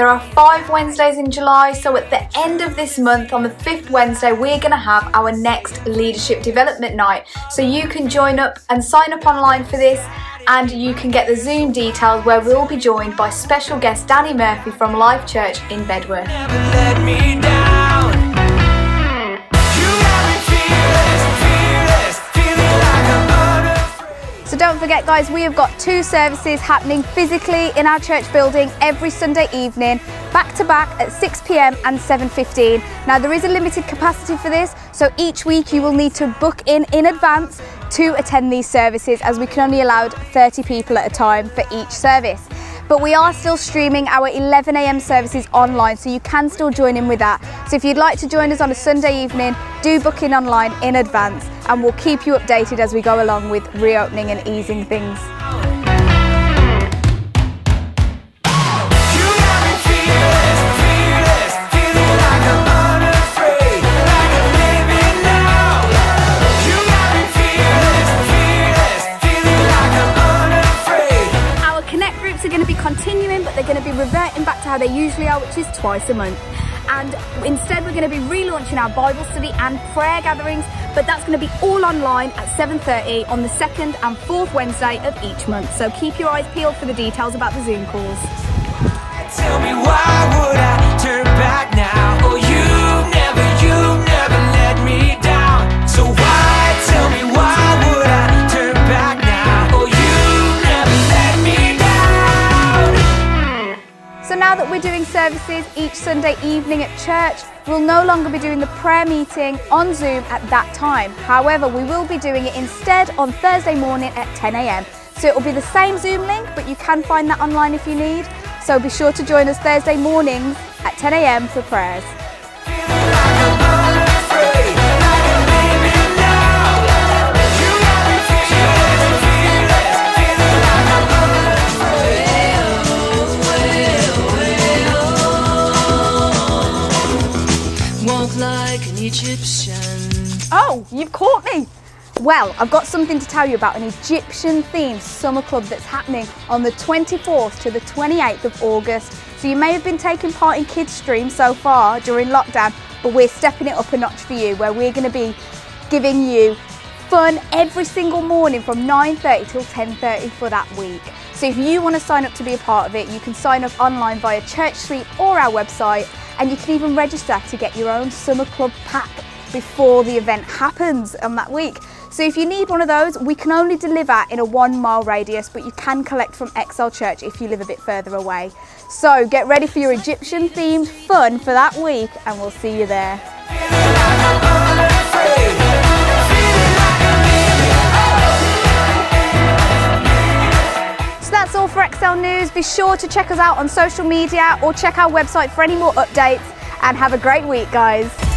There are 5 Wednesdays in July, so at the end of this month, on the 5th Wednesday, we're going to have our next Leadership Development Night. So you can join up and sign up online for this, and you can get the Zoom details where we'll be joined by special guest Danny Murphy from Life Church in Bedworth. So don't forget guys, we have got 2 services happening physically in our church building every Sunday evening, back to back at 6 p.m. and 7:15. Now there is a limited capacity for this, so each week you will need to book in advance to attend these services, as we can only allow 30 people at a time for each service. But we are still streaming our 11 a.m. services online, so you can still join in with that. So if you'd like to join us on a Sunday evening, do book in online in advance, and we'll keep you updated as we go along with reopening and easing things. Continuing, but they're going to be reverting back to how they usually are, which is twice a month. And instead we're going to be relaunching our Bible study and prayer gatherings, but that's going to be all online at 7:30 on the 2nd and 4th Wednesday of each month. So keep your eyes peeled for the details about the Zoom calls. Tell me, why would I turn back now? Oh, you never let me down. So why, tell me, why would I turn back now? Oh, you never let me down. So now that we're doing services each Sunday evening at church, we'll no longer be doing the prayer meeting on Zoom at that time. However, we will be doing it instead on Thursday morning at 10 a.m. So it will be the same Zoom link, but you can find that online if you need. So be sure to join us Thursday mornings at 10 a.m. for prayers. Like an Egyptian. Oh, you've caught me! Well, I've got something to tell you about an Egyptian-themed summer club that's happening on the 24th to the 28th of August. So you may have been taking part in Kids Stream so far during lockdown, but we're stepping it up a notch for you, where we're going to be giving you fun every single morning from 9:30 till 10:30 for that week. So if you want to sign up to be a part of it, you can sign up online via Church Street or our website, and you can even register to get your own summer club pack before the event happens on that week. So if you need one of those, we can only deliver in a 1-mile radius, but you can collect from Excel Church if you live a bit further away. So get ready for your Egyptian themed fun for that week, and we'll see you there. That's all for Excel News. Be sure to check us out on social media or check our website for any more updates, and have a great week, guys.